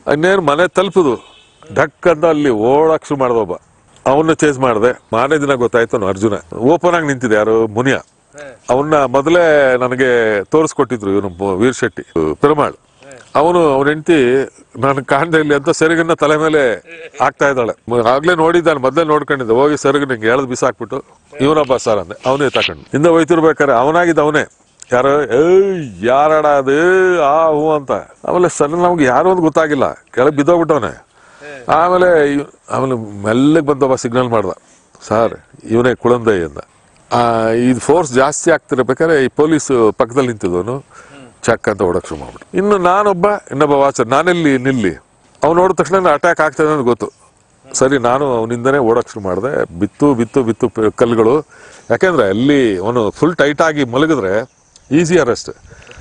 ಇನ್ನೇನು ಮನೆ ತಲುಪುದು ಢಕ್ ಅಂತ ಅಲ್ಲಿ ಓಡಾಕ್ ಶುರು ಮಾಡ್ದ ಒಬ್ಬ. ಅವನ್ನ ಚೇಸ್ ಮಾಡಿದೆ. ಮಾರನೇ ದಿನ ಗೊತ್ತಾಯ್ತು ಅರ್ಜುನ ಓಪನ್ ಆಗಿ ನಿಂತಿದೆ. ಯಾರು ಮುನಿಯ, ಅವನ್ನ ಮೊದಲೇ ನನಗೆ ತೋರಿಸ್ಕೊಟ್ಟಿದ್ರು ಇವನು ವೀರ್ ಶೆಟ್ಟಿ ಪೆರುಮಾಳ್. ಅವನ ಹೆಂಡತಿ ನಾನು ಕಾಣ್ದೆ ಇಲ್ಲಿ ಅಂತ ಸೆರಗನ್ನ ತಲೆ ಮೇಲೆ ಹಾಕ್ತಾ ಇದ್ದಾಳೆ. ಆಗ್ಲೇ ನೋಡಿದ್ದಾನೆ, ಮೊದಲೇ ನೋಡ್ಕೊಂಡಿದ್ದೆ. ಹೋಗಿ ಸೆರಗು ನಿಂಗೆ ಎಳ್ದು ಬಿಸಾಕ್ಬಿಟ್ಟು ಇವನೊಬ್ಬ ಸರ್ ಅಂದೆ. ಅವನೇ ತಕೊಂಡು ಹಿಂದೆ ಹೋಯ್ತಿರ್ಬೇಕಾರೆ ಅವನಾಗಿದ್ದ ಅವನೇ ಯಾರು ಯಾರಡ ಅದು ಆ ಹೂ ಅಂತ. ಆಮೇಲೆ ಸಡನ್ ನಮ್ಗೆ ಯಾರು ಅಂತ ಗೊತ್ತಾಗಿಲ್ಲ, ಕೆಳಗೆ ಬಿದ್ದೋಗ್ಬಿಟ್ಟವನೆ. ಆಮೇಲೆ ಮೆಲ್ಲಗೆ ಬಂದೊಬ್ಬ ಸಿಗ್ನಲ್ ಮಾಡ್ದ, ಸರ್ ಇವನೇ ಕುಳಂದೈ ಅಂದ. ಇದು ಫೋರ್ಸ್ ಜಾಸ್ತಿ ಆಗ್ತಿರ್ಬೇಕಾದ್ರೆ ಈ ಪೊಲೀಸ್ ಪಕ್ಕದಲ್ಲಿ ನಿಂತಿದ್ದವನು ಚಕ್ ಅಂತ ಓಡಕ್ ಶುರು ಮಾಡ್ಬಿಟ್ಟು. ಇನ್ನು ಇನ್ನೊಬ್ಬ ವಾಚರ್ ನಾನೆಲ್ಲಿ ನಿಲ್ಲಿ. ಅವ್ನು ನೋಡಿದ ತಕ್ಷಣ ಅಟ್ಯಾಕ್ ಆಗ್ತದೆ ಅಂತ ಗೊತ್ತು. ಸರಿ ನಾನು ಅವನಿಂದನೇ ಓಡಕ್ ಶುರು ಮಾಡಿದೆ. ಬಿತ್ತು ಕಲ್ಲುಗಳು. ಯಾಕೆಂದ್ರೆ ಅಲ್ಲಿ ಅವನು ಫುಲ್ ಟೈಟ್ ಆಗಿ ಮಲಗಿದ್ರೆ ಈಸಿ ಅರೆಸ್ಟ್.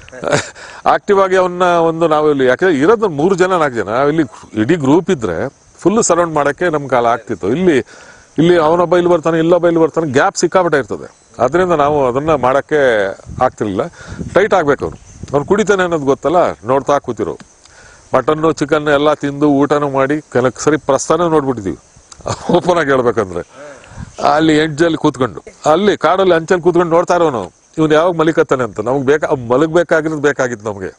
ಆಕ್ಟಿವ್ ಆಗಿ ಅವನ್ನ ನಾವು ಇಲ್ಲಿ ಯಾಕೆ ಇರೋದು 3 ಜನ 4 ಜನ, ಇಲ್ಲಿ ಇಡೀ ಗ್ರೂಪ್ ಇದ್ರೆ ಫುಲ್ ಸರೌಂಡ್ ಮಾಡಕ್ಕೆ ನಮ್ ಕಾಲ ಆಗ್ತಿತ್ತು. ಇಲ್ಲಿ ಅವನೊಬ್ಬ ಇಲ್ಲಿ ಬರ್ತಾನೆ, ಇಲ್ಲೊಬ್ಬ ಇಲ್ಲಿ ಬರ್ತಾನೆ, ಗ್ಯಾಪ್ ಸಿಕ್ಕಾಪಟ್ಟೆ ಇರ್ತದೆ. ಅದರಿಂದ ನಾವು ಅದನ್ನ ಮಾಡಕ್ಕೆ ಆಗ್ತಿರ್ಲಿಲ್ಲ. ಟೈಟ್ ಆಗ್ಬೇಕು. ಅವ್ನು ಕುಡಿತಾನೆ ಅನ್ನೋದು ಗೊತ್ತಲ್ಲ, ನೋಡ್ತಾ ಕೂತಿರೋ. ಮಟನ್ನು ಚಿಕನ್ ಎಲ್ಲ ತಿಂದು ಊಟನೂ ಮಾಡಿ ಕೆಲವು ಸರಿ ಪ್ರಸ್ಥಾನ ನೋಡ್ಬಿಟ್ಟಿದೀವಿ. ಓಪನ್ ಆಗಿ ಹೇಳ್ಬೇಕಂದ್ರೆ ಅಲ್ಲಿ ಎಂಟಲ್ಲಿ ಕೂತ್ಕೊಂಡು ಅಲ್ಲಿ ಕಾಡಲ್ಲಿ ಅಂಚಲ್ಲಿ ಕೂತ್ಕೊಂಡು ನೋಡ್ತಾ ಇರೋನು ಇವನು ಯಾವಾಗ ಮಲಿಕತ್ತಾನೆ ಅಂತ. ನಮ್ಗೆ ಮಲಗಬೇಕಾಗಿರೋದು ಬೇಕಾಗಿತ್ತು ನಮ್ಗೆ.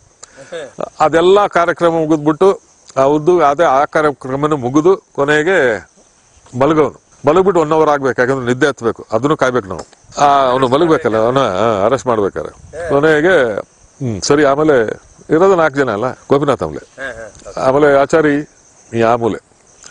ಅದೆಲ್ಲ ಕಾರ್ಯಕ್ರಮ ಮುಗಿದ್ಬಿಟ್ಟು ಅವ್ರದ್ದು ಆ ಕಾರ್ಯಕ್ರಮನ ಮುಗಿದು ಕೊನೆಗೆ ಮಲಗ್ಬಿಟ್ಟು 1 hour ಆಗ್ಬೇಕು. ಯಾಕಂದ್ರೆ ನಿದ್ದೆ ಹತ್ಬೇಕು, ಅದನ್ನು ಕಾಯ್ಬೇಕು ನಾವು. ಅವನು ಮಲಗ್ಬೇಕಲ್ಲ, ಅವನ ಅರೆಸ್ಟ್ ಮಾಡ್ಬೇಕಾರೆ. ಕೊನೆಗೆ ಸರಿ. ಆಮೇಲೆ ಇರೋದು 4 ಜನ ಅಲ್ಲ, ಗೋಪಿನಾಥ್ ಆಮೇಲೆ ಆಚಾರಿ ಆ ಮೂಲೆ,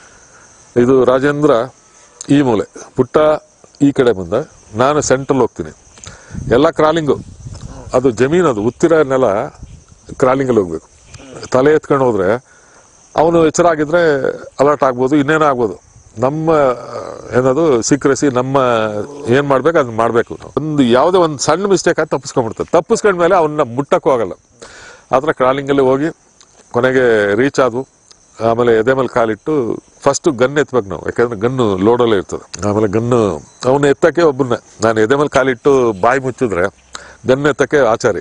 ಇದು ರಾಜೇಂದ್ರ ಈ ಮೂಲೆ, ಪುಟ್ಟ ಈ ಕಡೆ ಬಂದ, ನಾನು ಸೆಂಟ್ರಲ್ ಹೋಗ್ತೀನಿ. ಎಲ್ಲ ಕ್ರಾಲಿಂಗು. ಅದು ಜಮೀನು, ಅದು ಉತ್ತಿರ ನೆಲ, ಕ್ರಾಲಿಂಗಲ್ಲಿ ಹೋಗ್ಬೇಕು. ತಲೆ ಎತ್ಕೊಂಡು ಹೋದ್ರೆ ಅವನು ಎಚ್ಚರ ಆಗಿದ್ರೆ ಅಲರ್ಟ್ ಆಗ್ಬೋದು, ಇನ್ನೇನೋ ಆಗ್ಬೋದು. ನಮ್ಮ ಏನದು ಸೀಕ್ರೆಸಿ, ನಮ್ಮ ಏನ್ ಮಾಡ್ಬೇಕು ಅದನ್ನ ಮಾಡ್ಬೇಕು. ಯಾವುದೇ ಒಂದು ಸಣ್ಣ ಮಿಸ್ಟೇಕ್ ಆಗಿ ತಪ್ಪಿಸ್ಕೊಂಡ್ಬಿಡ್ತದೆ. ತಪ್ಪಿಸ್ಕೊಂಡ್ಮೇಲೆ ಅವನ್ನ ಮುಟ್ಟಕ್ಕೂ ಆಗಲ್ಲ. ಆತರ ಕ್ರಾಲಿಂಗಲ್ಲಿ ಹೋಗಿ ಕೊನೆಗೆ ರೀಚ್ ಆದ್ವು. ಆಮೇಲೆ ಎದೆ ಮೇಲೆ ಕಾಲಿಟ್ಟು ಫಸ್ಟ್ ಗನ್ ಎತ್ಬೇಕು ನಾವು, ಯಾಕಂದ್ರೆ ಗನ್ನು ಲೋಡಲ್ಲೇ ಇರ್ತದೆ. ಆಮೇಲೆ ಗನ್ನು ಅವನ್ನ ಎತ್ತಕ್ಕೆ ಒಬ್ಬನ್ನ ನಾನು ಎದೆ ಮೇಲೆ ಕಾಲಿಟ್ಟು ಬಾಯಿ ಮುಚ್ಚಿದ್ರೆ ಗನ್ ಎತ್ತಕ್ಕೆ ಆಚಾರಿ,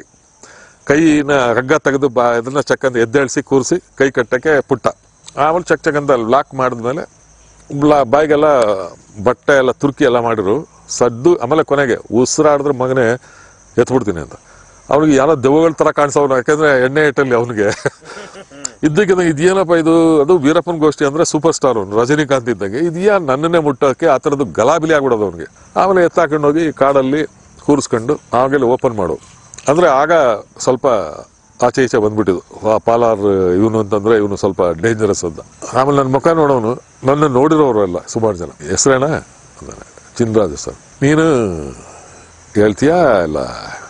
ಕೈನ ಹಗ್ಗ ತೆಗೆದು ಇದನ್ನ ಚಕ್ಕಂದ ಎದ್ದೇಳಿಸಿ ಕೂರಿಸಿ ಕೈ ಕಟ್ಟಕ್ಕೆ ಪುಟ್ಟ. ಆಮೇಲೆ ಚಕ್ಕಂದ ಲಾಕ್ ಮಾಡಿದ್ಮೇಲೆ ಬಾಯಿಗೆಲ್ಲ ಬಟ್ಟೆ ಎಲ್ಲ ತುರ್ಕಿ ಎಲ್ಲ ಮಾಡಿರು ಸದ್ದು. ಆಮೇಲೆ ಕೊನೆಗೆ ಉಸಿರಾಡಿದ್ರೆ ಮಗನೇ ಎತ್ಬಿಡ್ತೀನಿ ಅಂತ. ಅವ್ನಿಗೆ ಯಾರೋ ದೆವ್ವಗಳ ತರ ಕಾಣಿಸೋನು, ಯಾಕಂದ್ರೆ ಎಣ್ಣೆ ಇಟ್ಟಲ್ಲಿ ಅವನಿಗೆ ಇದ್ದಕ್ಕಿಂತ ಇದೇನಪ್ಪ ಇದು. ಅದು ವೀರಪ್ಪನ ಗೋಷ್ಠಿ ಅಂದ್ರೆ ಸೂಪರ್ ಸ್ಟಾರ್ ಅವನು, ರಜನಿಕಾಂತ್ ಇದ್ದಂಗೆ. ಇದೆಯಾ ನನ್ನನ್ನೇ ಮುಟ್ಟಕ್ಕೆ ಆ ಥರದ್ದು ಗಲಾಬಿಲಿ ಆಗ್ಬಿಡೋದು ಅವನಿಗೆ. ಆಮೇಲೆ ಎತ್ತಾಕೊಂಡು ಹೋಗಿ ಕಾಡಲ್ಲಿ ಕೂರಿಸ್ಕೊಂಡು ಆಮೇಲೆ ಓಪನ್ ಮಾಡು ಅಂದ್ರೆ ಆಗ ಸ್ವಲ್ಪ ಆಚೆ ಈಚೆ ಬಂದ್ಬಿಟ್ಟಿದ್ದು. ಪಾಲಾರ್ ಇವನು ಅಂತಂದ್ರೆ ಇವನು ಸ್ವಲ್ಪ ಡೇಂಜರಸ್ ಅಂತ. ಆಮೇಲೆ ನನ್ನ ಮುಖ ನೋಡೋನು, ನನ್ನ ನೋಡಿರೋರು ಎಲ್ಲ ಸುಮಾರು ಜನ. ಹೆಸರೇನ ಚಿನ್ರಾಜು ಸರ್, ನೀನು ಹೇಳ್ತೀಯಾ ಇಲ್ಲ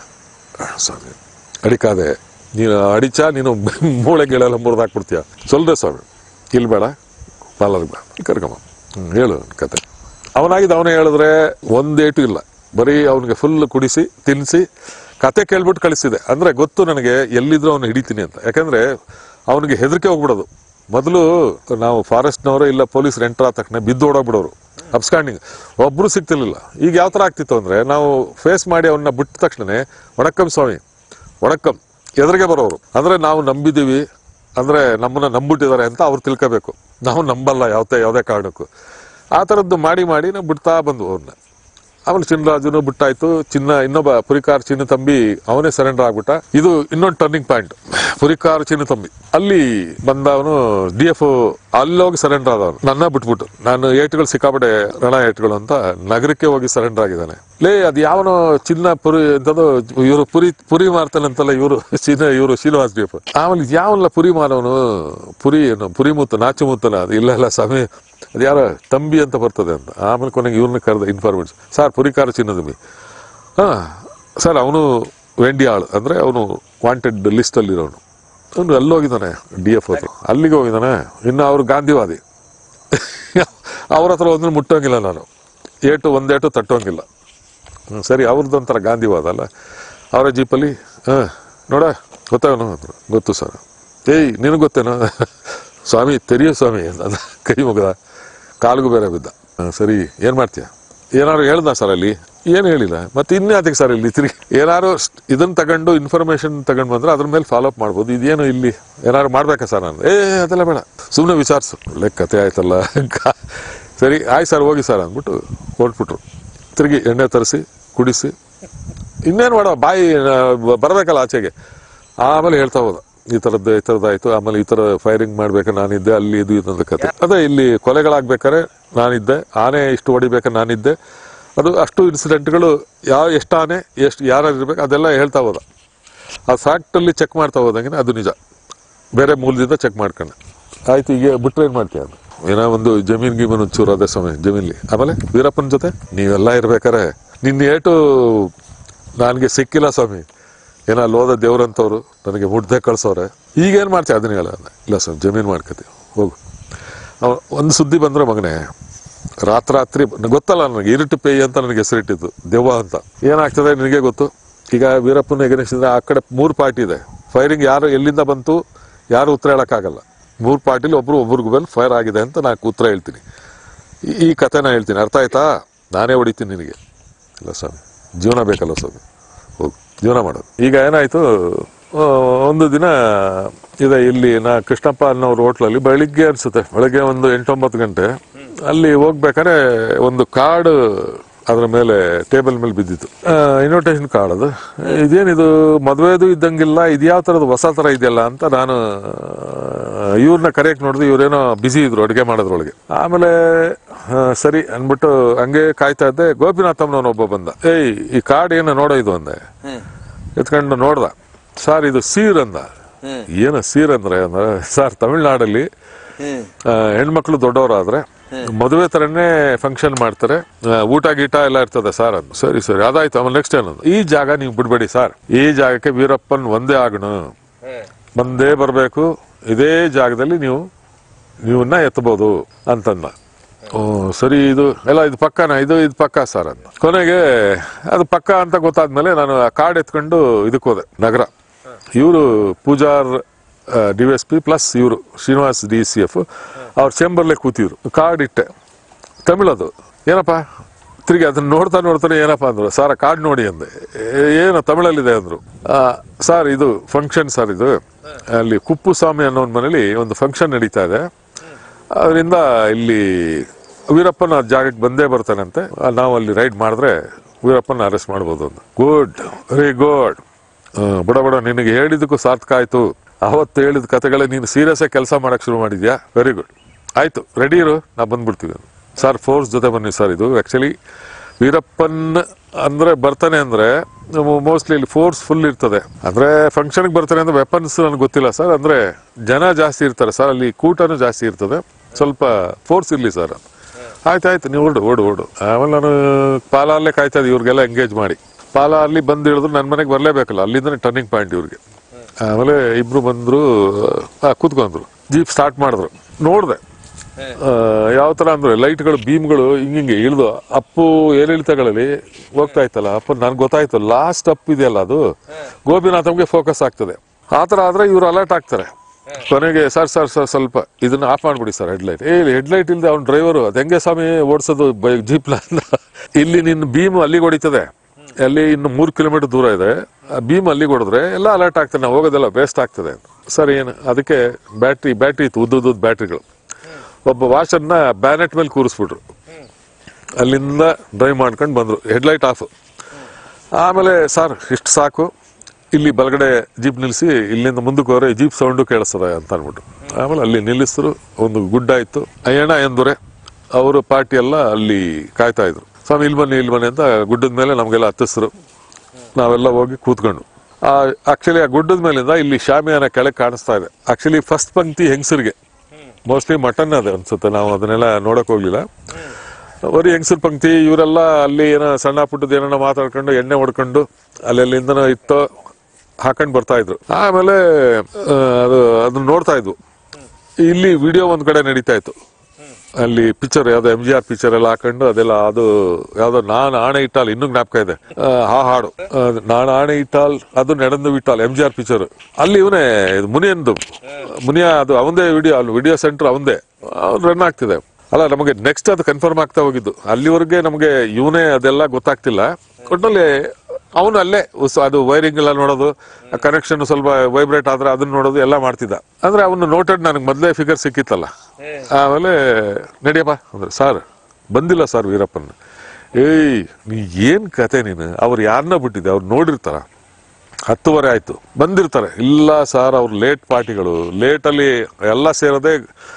ಸ್ವಾಮಿ ಅಡಿಕಾದೆ, ನೀನು ಅಡಿಚಾ ನೀನು ಮೂಳೆಗಳೆಲ್ಲ ಮುರಿದಾಕ್ಬಿಡ್ತೀಯ, ಸೊಲ್ರೆ ಸ್ವಾಮಿ ಇಲ್ಲಿ ಬೇಡ ಪಾರ್ಲರ್ಗೆ ಬೇಡ ಕರ್ಕಮ್ಮ ಹೇಳು ಕತೆ. ಅವನಾಗಿದ್ದು ಅವನೇ ಹೇಳಿದ್ರೆ ಒಂದೇಟು ಇಲ್ಲ, ಬರೀ ಅವನಿಗೆ ಫುಲ್ ಕುಡಿಸಿ ತಿನ್ನಿಸಿ ಕತೆ ಕೇಳ್ಬಿಟ್ಟು ಕಳಿಸಿದೆ. ಅಂದ್ರೆ ಗೊತ್ತು ನನಗೆ ಎಲ್ಲಿದ್ರು ಅವನು ಹಿಡಿತೀನಿ ಅಂತ. ಯಾಕಂದ್ರೆ ಅವನಿಗೆ ಹೆದರಿಕೆ ಹೋಗ್ಬಿಡೋದು. ಮೊದಲು ನಾವು ಫಾರೆಸ್ಟ್ನವರು ಇಲ್ಲ ಪೊಲೀಸ್ ಎಂಟರ್ ಆದ ತಕ್ಷಣ ಬಿದ್ದು ಓಡೋಗ್ಬಿಡೋರು, ಅಬ್ಸ್ಕಾಂಡಿಂಗ್, ಒಬ್ರು ಸಿಗ್ತಿರ್ಲಿಲ್ಲ. ಈಗ ಯಾವ ತರ ಆಗ್ತಿತ್ತು ಅಂದ್ರೆ ನಾವು ಫೇಸ್ ಮಾಡಿ ಅವನ್ನ ಬಿಟ್ಟ ತಕ್ಷಣನೇ ವಣಕ್ಕಂ ಸ್ವಾಮಿ ವಣಕ್ಕಂ ಎದುರಿಗೆ ಬರೋರು. ಅಂದ್ರೆ ನಾವು ನಂಬಿದೀವಿ, ಅಂದ್ರೆ ನಮ್ಮನ್ನ ನಂಬಿಟ್ಟಿದ್ದಾರೆ ಅಂತ ಅವ್ರು ತಿಳ್ಕೋಬೇಕು. ನಾವು ನಂಬಲ್ಲ ಯಾವುದೇ ಕಾರಣಕ್ಕೂ. ಆ ಥರದ್ದು ಮಾಡಿ ನಾವು ಬಿಡ್ತಾ ಬಂದ್ವು ಅವ್ರನ್ನ. ಆಮೇಲೆ ಚಿನ್ನರಾಜುನು ಬಿಟ್ಟಾಯ್ತು. ಇನ್ನೊಬ್ಬ ಪುರಿಕಾರ್ ಚಿನ್ನ ತಂಬಿ ಅವನೇ ಸರೆಂಡರ್ ಆಗ್ಬಿಟ್ಟ. ಇದು ಇನ್ನೊಂದು ಟರ್ನಿಂಗ್ ಪಾಯಿಂಟ್. ಪುರಿಕಾರ್ ಚಿನ್ನ ತಂಬಿ ಅಲ್ಲಿ ಬಂದವನು DF ಅಲ್ಲೋಗಿ ಸರೆಂಡರ್ ಆದವನು. ನನ್ನ ಬಿಟ್ಬಿಟ್ಟು, ನಾನು ಏಟುಗಳು ಸಿಕ್ಕಾಪಟ್ಟೆ ರಣ ಏಟುಗಳು ಅಂತ ನಗರಕ್ಕೆ ಹೋಗಿ ಸರೆಂಡರ್ ಆಗಿದ್ದಾನೆ. ಅದು ಯಾವನೋ ಚಿನ್ನ ಪುರಿ ಅಂತದ್ದು ಇವರು ಪುರಿ ಮಾರ್ತಾನಂತಲ್ಲ ಇವರು ಶ್ರೀನಿವಾಸ್ DF. ಆಮೇಲೆ ಯಾವಲ್ಲ ಪುರಿ ಮಾರವನು, ಪುರಿ ಮುತ್ತ ನಾಚುಮುತ್ತನ ಇಲ್ಲ ಸ್ವಾಮಿ ಅದು ಯಾರ ತಂಬಿ ಅಂತ ಬರ್ತದೆ ಅಂತ. ಆಮೇಲೆ ಕೊನೆಗೆ ಇವ್ರನ್ನ ಕರೆದ ಇನ್ಫಾರ್ಮೇಶನ್, ಸರ್ ಪುರಿಕಾರ ಚಿನ್ನದಂಬಿ. ಸರ್ ಅವನು ವೆಂಡಿಯಾಳ್ ಅಂದ್ರೆ ಅವನು ವಾಂಟೆಡ್ ಲಿಸ್ಟ್ ಅಲ್ಲಿ ಇರೋನು. ಅವನು ಅಲ್ಲಿ ಹೋಗಿದ್ದಾನೆ DF ಹತ್ರ, ಅಲ್ಲಿಗೆ ಹೋಗಿದ್ದಾನೆ. ಇನ್ನು ಅವ್ರು ಗಾಂಧಿವಾದಿ, ಅವ್ರ ಹತ್ರ ಒಂದ್ರೆ ಮುಟ್ಟೋಂಗಿಲ್ಲ ನಾನು, ಒಂದೇಟು ತಟ್ಟೋಂಗಿಲ್ಲ. ಸರಿ ಅವ್ರದ್ದೊಂಥರ ಗಾಂಧಿವಾದ ಅಲ್ಲ. ಅವರ ಜೀಪಲ್ಲಿ ನೋಡ ಗೊತ್ತಾವನು ಅಂದ್ರು. ಗೊತ್ತು ಸರ್. ನಿನಗೆ ಗೊತ್ತೇನೋ? ಸ್ವಾಮಿ ತೆರಿಯೋ ಸ್ವಾಮಿ ಅಂತ ಕೈ ಮುಗದ, ಕಾಲಿಗೂ ಬೇರೆ ಬಿದ್ದ. ಸರಿ ಏನ್ ಮಾಡ್ತೀಯ? ಏನಾದ್ರು ಹೇಳ್ದ ಸರ್ ಅಲ್ಲಿ? ಏನು ಹೇಳಿಲ್ಲ. ಮತ್ತೆ ಇನ್ಯಾತಕ್ಕೆ ಸರ್ ಇಲ್ಲಿ ತಿರುಗಿ ಏನಾರು ಇದನ್ನ ತಗೊಂಡು ಇನ್ಫಾರ್ಮೇಶನ್ ತಗೊಂಡು ಬಂದ್ರೆ ಅದ್ರ ಮೇಲೆ ಫಾಲೋ ಅಪ್ ಮಾಡ್ಬೋದು. ಇದೇನು ಇಲ್ಲಿ ಏನಾರು ಮಾಡ್ಬೇಕಾ ಸರ್ ನಾನು? ಅದೆಲ್ಲ ಬೇಡ, ಸುಮ್ಮನೆ ವಿಚಾರಿಸು. ಒಳ್ಳೆ ಕತೆ ಆಯ್ತಲ್ಲ. ಸರಿ ಆಯ್ತು ಸರ್ ಹೋಗಿ ಸರ್ ಅಂದ್ಬಿಟ್ಟು ಹೊರಟ್ಬಿಟ್ರು. ತಿರುಗಿ ಎಣ್ಣೆ ತರಿಸಿ ಕುಡಿಸಿ ಇನ್ನೇನು ಮಾಡೋ ಬಾಯಿ ಬರಬೇಕಲ್ಲ ಆಚೆಗೆ. ಆಮೇಲೆ ಹೇಳ್ತಾ ಹೋದ ಈ ಥರದ್ದಾಯ್ತು. ಆಮೇಲೆ ಈ ಥರ ಫೈರಿಂಗ್ ಮಾಡ್ಬೇಕು ನಾನಿದ್ದೆ, ಅಲ್ಲಿ ಇದು ಇದೊಂದು ಕತೆ. ಅದೇ ಇಲ್ಲಿ ಕೊಲೆಗಳಾಗ್ಬೇಕಾರೆ ನಾನಿದ್ದೆ, ಆನೆ ಇಷ್ಟು ಹೊಡಿಬೇಕಾರೆ ನಾನಿದ್ದೆ, ಅದು ಅಷ್ಟು ಇನ್ಸಿಡೆಂಟ್ಗಳು ಎಷ್ಟು ಆನೆ ಎಷ್ಟು ಯಾರು ಇರ್ಬೇಕು ಅದೆಲ್ಲ ಹೇಳ್ತಾ ಹೋದ. ಆ ಫ್ಯಾಕ್ಟಲ್ಲಿ ಚೆಕ್ ಮಾಡ್ತಾ ಹೋದಂಗೆ ಅದು ನಿಜ, ಬೇರೆ ಮೂಲದಿಂದ ಚೆಕ್ ಮಾಡ್ಕೊಂಡೆ. ಆಯ್ತು ಈಗ ಬಿಟ್ರೆ ಏನು ಮಾಡ್ತೀಯ ಅದು, ಏನೋ ಒಂದು ಜಮೀನ್ ಗೀಮನ್ ಒಂಚೂರು ಅದೇ ಸಮಯ ಜಮೀನ್ಲಿ. ಆಮೇಲೆ ವೀರಪ್ಪನ ಜೊತೆ ನೀವೆಲ್ಲ ಇರ್ಬೇಕಾರೆ ನಿನ್ನ ಏಟು ನನಗೆ ಸಿಕ್ಕಿಲ್ಲ ಸ್ವಾಮಿ, ಏನೋ ಅಲ್ಲಿ ಹೋದ ದೇವ್ರಂತವ್ರು ನನಗೆ ಮುಡ್ದೆ ಕಳ್ಸೋರೆ, ಈಗೇನು ಮಾಡ್ತೀವಿ ಅದನ್ನ ಹೇಳ. ಇಲ್ಲ ಸರ್ ಜಮೀನು ಮಾಡ್ಕೊತೀವಿ ಹೋಗು. ಒಂದು ಸುದ್ದಿ ಬಂದರೆ ಮಗನೇ ರಾತ್ರಿ ಗೊತ್ತಲ್ಲ ನನಗೆ, ಇರುಟು ಪೇಯಿ ಅಂತ ನನಗೆ ಹೆಸರಿಟ್ಟಿದ್ದು, ದೆವ್ವ ಅಂತ. ಏನಾಗ್ತದೆ ನಿನಗೆ ಗೊತ್ತು. ಈಗ ವೀರಪ್ಪನ ಎಗನಿಸಿದ್ರೆ ಆ ಕಡೆ 3 ಪಾರ್ಟಿ ಇದೆ. ಫೈರಿಂಗ್ ಯಾರು ಎಲ್ಲಿಂದ ಬಂತು ಯಾರು ಉತ್ತರ ಹೇಳೋಕ್ಕಾಗಲ್ಲ. 3 ಪಾರ್ಟಿಲಿ ಒಬ್ರಿಗೂ ಮೇಲೆ ಫೈರ್ ಆಗಿದೆ ಅಂತ ನಾನು ಉತ್ತರ ಹೇಳ್ತೀನಿ. ಈ ಕಥೆನ ಹೇಳ್ತೀನಿ, ಅರ್ಥ ಆಯ್ತಾ? ನಾನೇ ಹೊಡಿತೀನಿ ನಿನಗೆ. ಇಲ್ಲ ಸ್ವಾಮಿ ಜೀವನ ಬೇಕಲ್ಲ ಸ್ವಾಮಿ, ಹೋಗು ಜೀವನ ಮಾಡೋದು. ಈಗ ಏನಾಯಿತು, ಒಂದು ದಿನ ಇದೆ ಇಲ್ಲಿ ಕೃಷ್ಣಪ್ಪ ಅನ್ನೋರು ಹೋಟ್ಲಲ್ಲಿ ಬೆಳಿಗ್ಗೆ ಅನಿಸುತ್ತೆ, ಬೆಳಗ್ಗೆ ಒಂದು 8-9 ಗಂಟೆ ಅಲ್ಲಿ ಹೋಗ್ಬೇಕಾದ್ರೆ ಒಂದು ಕಾರ್ಡ್ ಅದ್ರ ಮೇಲೆ ಟೇಬಲ್ ಮೇಲೆ ಬಿದ್ದಿತ್ತು. Invitation card. ಅದು ಇದೇನಿದು ಮದುವೆದು ಇದ್ದಂಗಿಲ್ಲ, ಇದು ಯಾವ ಥರದ್ದು ಹೊಸ ಥರ ಇದೆಯಲ್ಲ ಅಂತ ನಾನು ಇವ್ರನ್ನ ಕರೆಯಕ್ಕೆ ನೋಡಿದೆ. ಇವ್ರೇನೋ ಬ್ಯುಸಿ ಇದ್ರು ಅಡುಗೆ ಮಾಡೋದ್ರೊಳಗೆ. ಆಮೇಲೆ ಸರಿ ಅಂದ್ಬಿಟ್ಟು ಹಂಗೆ ಕಾಯ್ತಾ ಇದ್ದೆ. ಗೋಪಿನಾಥಮ್ಮನವನೊಬ್ಬ ಬಂದ. ಈ ಕಾರ್ಡ್ ಏನೋ ನೋಡೋ ಇದು ಅಂದೆ. ಎತ್ಕೊಂಡು ನೋಡ್ದ. ಸರ್ ಇದು ಸೀರ್ ಅಂದ. ಏನು ಸೀರ್ ಅಂದ್ರೆ ಸರ್ ತಮಿಳ್ನಾಡಲ್ಲಿ ಹೆಣ್ಮಕ್ಳು ದೊಡ್ಡವರಾದ್ರೆ ಮದುವೆ ಥರನೇ ಫಂಕ್ಷನ್ ಮಾಡ್ತಾರೆ, ಊಟ ಗೀಟ ಎಲ್ಲ ಇರ್ತದೆ ಸರ್ ಅಂದ್. ಸರಿ ಸರಿ ಅದಾಯ್ತು. ಆಮೇಲೆ ನೆಕ್ಸ್ಟ್ ಏನಂದು, ಈ ಜಾಗ ನೀವು ಬಿಡ್ಬೇಡಿ ಸರ್, ಈ ಜಾಗಕ್ಕೆ ವೀರಪ್ಪನ್ ಒಂದೇ ಆಗಣು, ಒಂದೇ ಬರಬೇಕು, ಇದೇ ಜಾಗದಲ್ಲಿ ನೀವನ್ನ ಎತ್ತಬಹುದು ಅಂತಂದ. ಸರಿ ಇದು ಎಲ್ಲ ಇದು ಪಕ್ಕನಾ? ಇದು ಪಕ್ಕ ಸರ್ ಅಂದ. ಕೊನೆಗೆ ಅದು ಪಕ್ಕ ಅಂತ ಗೊತ್ತಾದ್ಮೇಲೆ ನಾನು ಆ ಕಾರ್ಡ್ ಎತ್ಕೊಂಡು ಇದಕ್ಕೆ ಹೋದೆ ನಗರ. ಇವರು ಪೂಜಾರ್ DSP ಪ್ಲಸ್ ಇವರು ಶ್ರೀನಿವಾಸ್ DCF ಅವ್ರ ಚೇಂಬರ್ಲೆ ಕೂತಿದ್ರು. ಕಾರ್ಡ್ ಇಟ್ಟೆ, ತಮಿಳದು. ಏನಪ್ಪ ತಿರುಗಿ ಅದನ್ನ ನೋಡ್ತಾನೆ ಏನಪ್ಪ ಅಂದ್ರು. ಸರ್ ಕಾರ್ಡ್ ನೋಡಿ ಅಂದೆ. ಏನು ತಮಿಳಲ್ಲಿದೆ ಅಂದ್ರು. ಸರ್ ಇದು ಫಂಕ್ಷನ್ ಸರ್, ಇದು ಅಲ್ಲಿ ಕುಪ್ಪುಸ್ವಾಮಿ ಅನ್ನೋ ಒಂದು ಮನೇಲಿ ಒಂದು ಫಂಕ್ಷನ್ ನಡೀತಾ ಇದೆ, ಅದರಿಂದ ಇಲ್ಲಿ ವೀರಪ್ಪನ ಜಾಗಕ್ಕೆ ಬಂದೇ ಬರ್ತಾನಂತೆ, ನಾವು ಅಲ್ಲಿ ರೈಡ್ ಮಾಡಿದ್ರೆ ವೀರಪ್ಪನ ಅರೆಸ್ಟ್ ಮಾಡ್ಬೋದು ಅಂತ. Good, very good. ಬಡ ನಿನಗೆ ಹೇಳಿದಕ್ಕೂ ಸಾರ್ಥಕ ಆಯ್ತು. ಅವತ್ತು ಹೇಳಿದ ಕತೆಗಳೇ ನೀನು ಸೀರಿಯಸ್ ಆಗಿ ಕೆಲಸ ಮಾಡಕ್ ಶುರು ಮಾಡಿದ್ಯಾ. ವೆರಿ ಗುಡ್, ಆಯ್ತು ರೆಡಿ ಇರು, ನಾ ಬಂದ್ಬಿಡ್ತೀವಿ. ಸರ್ ಫೋರ್ಸ್ ಜೊತೆ ಬನ್ನಿ ಸರ್. ಇದು ಆಕ್ಚುಲಿ ವೀರಪ್ಪನ್ ಅಂದ್ರೆ ಬರ್ತಾನೆ ಅಂದ್ರೆ ಮೋಸ್ಟ್ಲಿ ಇಲ್ಲಿ ಫೋರ್ಸ್ ಫುಲ್ ಇರ್ತದೆ. ಅಂದ್ರೆ ಫಂಕ್ಷನ್ಗೆ ಬರ್ತಾನೆ ಅಂದ್ರೆ ವೆಪನ್ಸ್ ನನಗೆ ಗೊತ್ತಿಲ್ಲ ಸರ್, ಅಂದ್ರೆ ಜನ ಜಾಸ್ತಿ ಇರ್ತಾರೆ ಸರ್, ಅಲ್ಲಿ ಕೂಟನೂ ಜಾಸ್ತಿ ಇರ್ತದೆ, ಸ್ವಲ್ಪ ಫೋರ್ಸ್ ಇರ್ಲಿ ಸರ್. ಆಯ್ತಾಯ್ತು ನೀವು ಓಡು. ಆಮೇಲೆ ನಾನು ಪಾಲಲ್ಲೇ ಕಾಯ್ತಾ ಇದ್ದೆ ಇವ್ರಿಗೆಲ್ಲ ಎಂಗೇಜ್ ಮಾಡಿ. ಪಾಲ ಅಲ್ಲಿ ಬಂದು ಹಿಡಿದ್ರು ನನ್ನ ಮನೆಗೆ ಬರಲೇಬೇಕಲ್ಲ, ಅಲ್ಲಿಂದನೇ ಟರ್ನಿಂಗ್ ಪಾಯಿಂಟ್ ಇವ್ರಿಗೆ. ಆಮೇಲೆ ಇಬ್ರು ಬಂದ್ರು, ಕೂತ್ಕೊಂಡ್ರು, ಜೀಪ್ ಸ್ಟಾರ್ಟ್ ಮಾಡಿದ್ರು. ನೋಡ್ದೆ ಯಾವ ತರ ಅಂದ್ರೆ ಲೈಟ್ಗಳು ಬೀಮ್ಗಳು ಹಿಂಗೆ ಇಳಿದು ಅಪ್ಪು ಏರಿಳಿತಗಳಲ್ಲಿ ಹೋಗ್ತಾ ಇತ್ತಲ್ಲ. ಅಪ್ಪ ನನ್ಗೆ ಗೊತ್ತಾಯ್ತು ಲಾಸ್ಟ್ ಅಪ್ ಇದೆಯಲ್ಲ ಅದು ಗೋಪಿನಾಥಮ್ಗೆ ಫೋಕಸ್ ಆಗ್ತದೆ. ಆತರ ಆದ್ರೆ ಇವ್ರು ಅಲರ್ಟ್ ಆಗ್ತಾರೆ. ಕೊನೆಗೆ ಸರ್ ಸ್ವಲ್ಪ ಇದನ್ನ ಆಫ್ ಮಾಡ್ಬಿಡಿ ಸರ್ ಹೆಡ್ಲೈಟ್. ಹೆಡ್ಲೈಟ್ ಇಲ್ದೆ ಅವ್ನ ಡ್ರೈವರು ಅದ್ ಹೆಂಗೆ ಸ್ವಾಮಿ ಓಡಿಸೋದು ಜೀಪ್ನ? ಇಲ್ಲಿ ನಿನ್ನ ಬೀಮ್ ಅಲ್ಲಿಗೆ ಹೊಡಿತದೆ, ಅಲ್ಲಿ ಇನ್ನು 3 ಕಿಲೋಮೀಟರ್ ದೂರ ಇದೆ, ಬೀಮ್ ಅಲ್ಲಿಗೆ ಹೊಡೆದ್ರೆ ಎಲ್ಲ ಅಲರ್ಟ್ ಆಗ್ತದೆ, ನಾವು ಹೋಗೋದೆಲ್ಲ ವೇಸ್ಟ್ ಆಗ್ತದೆ. ಸರ್ ಏನು ಅದಕ್ಕೆ ಬ್ಯಾಟ್ರಿ ಇತ್ತು, ಉದ್ದುದ್ದು ಬ್ಯಾಟ್ರಿಗಳು. ಒಬ್ಬ ವಾಷರ್ನ ಬ್ಯಾನೆಟ್ ಮೇಲೆ ಕೂರಿಸ್ಬಿಟ್ರು, ಅಲ್ಲಿಂದ ಡ್ರೈವ್ ಮಾಡ್ಕೊಂಡು ಬಂದ್ರು, ಹೆಡ್ಲೈಟ್ ಆಫ್. ಆಮೇಲೆ ಸರ್ ಇಷ್ಟು ಸಾಕು, ಇಲ್ಲಿ ಬಲಗಡೆ ಜೀಪ್ ನಿಲ್ಲಿಸಿ, ಇಲ್ಲಿಂದ ಮುಂದಕ್ಕೆ ಹೋದ್ರೆ ಜೀಪ್ ಸೌಂಡು ಕೇಳಿಸ್ತದೆ ಅಂತ ಅಂದ್ಬಿಟ್ಟು ಆಮೇಲೆ ಅಲ್ಲಿ ನಿಲ್ಲಿಸಿದ್ರು. ಒಂದು ಗುಡ್ಡ ಇತ್ತು, ಅಯ್ಯಣ್ಣ ಎಂದರೆ ಅವರು ಪಾರ್ಟಿ ಎಲ್ಲ ಅಲ್ಲಿ ಕಾಯ್ತಾ ಇದ್ರು. ಸ್ವಾಮಿ ಇಲ್ಲಿ ಬನ್ನಿ ಅಂತ ಗುಡ್ಡದ ಮೇಲೆ ನಮಗೆಲ್ಲ ಹತ್ತಿಸ್ರು. ನಾವೆಲ್ಲ ಹೋಗಿ ಕೂತ್ಕೊಂಡು ಆಕ್ಚುಲಿ ಆ ಗುಡ್ಡದ ಮೇಲಿಂದ ಇಲ್ಲಿ ಶಾಮಿಯಾನ ಕೆಳಗೆ ಕಾಣಿಸ್ತಾ ಇದೆ. ಆಕ್ಚುಲಿ ಫಸ್ಟ್ ಪಂಕ್ತಿ ಹೆಂಗಸರಿಗೆ, ಮೋಸ್ಟ್ಲಿ ಮಟನ್ ಅದೇ ಅನ್ಸುತ್ತೆ, ನಾವು ಅದನ್ನೆಲ್ಲ ನೋಡಕ್ ಹೋಗ್ಲಿಲ್ಲ. ಬರೀ ಹೆಂಗಸರ್ ಪಂಕ್ತಿ. ಇವರೆಲ್ಲ ಅಲ್ಲಿ ಏನೋ ಸಣ್ಣ ಪುಟ್ಟದ ಏನೋ ಮಾತಾಡ್ಕೊಂಡು ಎಣ್ಣೆ ಹೊಡ್ಕೊಂಡು ಅಲ್ಲೆಲ್ಲಿಂದ ಇಟ್ಟು ಹಾಕೊಂಡು ಬರ್ತಾ ಇದ್ರು. ಆಮೇಲೆ ಅದನ್ನ ನೋಡ್ತಾ ಇದ್ವು. ಇಲ್ಲಿ ವಿಡಿಯೋ ಒಂದ್ ಕಡೆ ನಡೀತಾ ಇತ್ತು, ಅಲ್ಲಿ ಪಿಕ್ಚರ್ ಯಾವ್ದೋ MGR ಪಿಕ್ಚರ್ ಎಲ್ಲ ಹಾಕೊಂಡು ಅದೆಲ್ಲ, ಅದು ಯಾವ್ದೋ ನಾನು ಆಣೆ ಇಟ್ಟಾಲ್, ಇನ್ನೂ ಜ್ಞಾಪಕ ಇದೆ ಆ ಹಾಡು, ನಾನು ಆಣೆ ಇಟ್ಟಾಲ್ ಅದು ನಡೆದು ಬಿಟ್ಟಾಲ್, MGR ಪಿಕ್ಚರ್. ಅಲ್ಲಿ ಇವನೇ ಮುನಿಯ ಅದು ಅವಂದೇ ವಿಡಿಯೋ, ಅಲ್ಲಿ ವಿಡಿಯೋ ಸೆಂಟರ್ ಅವಂದೇ, ಅವ್ನು ರನ್ ಆಗ್ತಿದೆ. ಅಲ್ಲ ನಮಗೆ ನೆಕ್ಸ್ಟ್ ಅದು ಕನ್ಫರ್ಮ್ ಆಗ್ತಾ ಹೋಗಿದ್ದು. ಅಲ್ಲಿವರೆಗೆ ನಮಗೆ ಇವನೇ ಅದೆಲ್ಲ ಗೊತ್ತಾಗ್ತಿಲ್ಲ. ಒಟ್ಟಲ್ಲಿ ಅವನು ಅಲ್ಲೇ ಅದು ವೈರಿಂಗ್ ಎಲ್ಲ ನೋಡೋದು, ಕನೆಕ್ಷನ್ ಸ್ವಲ್ಪ ವೈಬ್ರೇಟ್ ಆದ್ರೆ ಅದನ್ನ ನೋಡೋದು ಎಲ್ಲ ಮಾಡ್ತಿದ್ದ. ಅಂದ್ರೆ ಅವನು ನೋಟೆಡ್ ನನಗೆ ಮೊದಲೇ ಫಿಗರ್ ಸಿಕ್ಕಿತ್ತಲ್ಲ. ಆಮೇಲೆ ನಡಿಯಪ್ಪ ಅಂದ್ರೆ, ಸಾರ್ ಬಂದಿಲ್ಲ ಸರ್ ವೀರಪ್ಪನ್. ಏಯ್ ನೀ ಏನ್ ಕತೆ ನೀನು, ಅವ್ರು ಯಾರನ್ನ ಬಿಟ್ಟಿದ್ದೆ, ಅವ್ರು ನೋಡಿರ್ತಾರ 10:30 ಆಯ್ತು ಬಂದಿರ್ತಾರೆ. ಇಲ್ಲ ಸರ್ ಅವ್ರು ಲೇಟ್ ಪಾರ್ಟಿಗಳು, ಲೇಟಲ್ಲಿ ಎಲ್ಲ ಸೇರೋದೇ